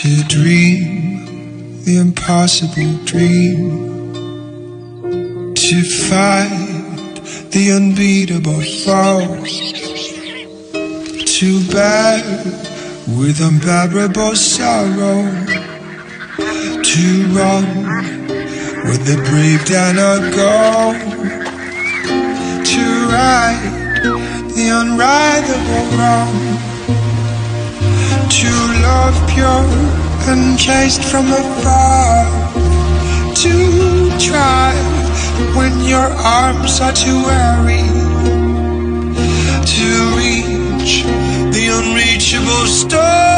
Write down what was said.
To dream the impossible dream, to fight the unbeatable foe, to bear with unbearable sorrow, to run with the brave dare not go, to right the unrightable wrong, to love pure and chased from afar, to try when your arms are too weary, to reach the unreachable star.